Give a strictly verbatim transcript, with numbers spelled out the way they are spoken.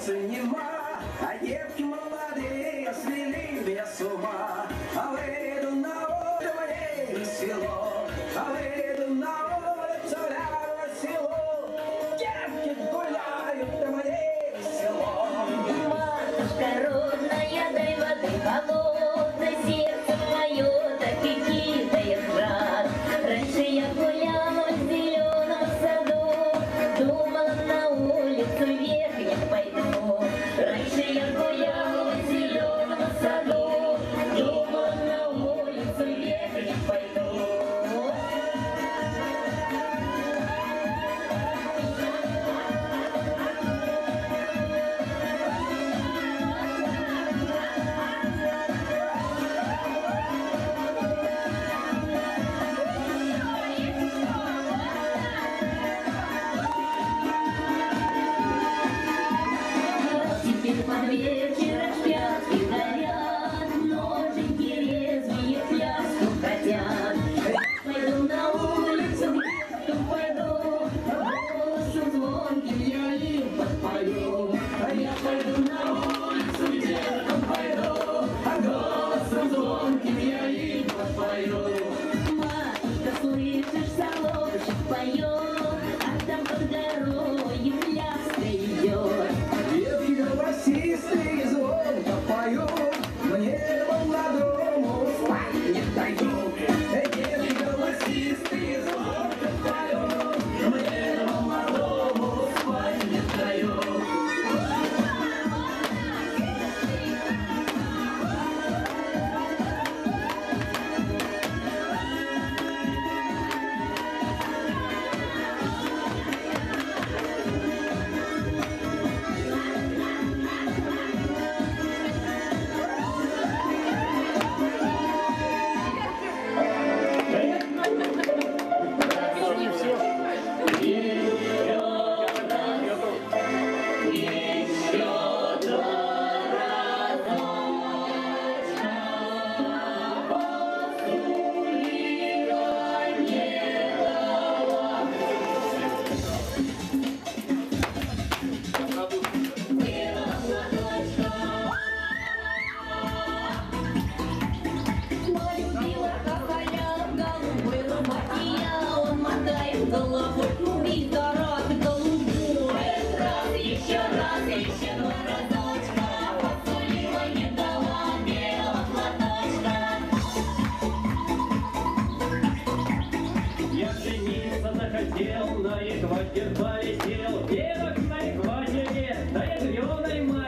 солнца нема, а девки молодые свели меня с ума. А выйду на улицу, мне весело, а выйду на улицу, рядом село. Девки гуляют, а мне весело. Матушка родная, дай воды холодной, сердце мое так и кидает град. Раньше я гуляла в зеленом саду, думала, на улицу вверх я пойду. Раньше я гуляла в зеленом саду, думала, на улицу вверх я пойду. Теперь под вечер пятки горят, ноженьки резвые пляску хотят. Пойду на улицу, где-то пойду, голосом звонким я им подпою. Я пойду на улицу, где-то пойду, голосом звонким я им подпою. Матушка, слышишь, соловушек поет, а там под дорогой пляска идет. Девки голосистые звонко поют, мне молодому спать не дают. Девки голосистые звонко поют, мне молодому спать не дают. Головой и до раз голубой. Раз, еще раз, еще два разочка, посулила, не дала белого платочка. Я жениться захотел, на экватер полетел, девок на экваторе, на ядреной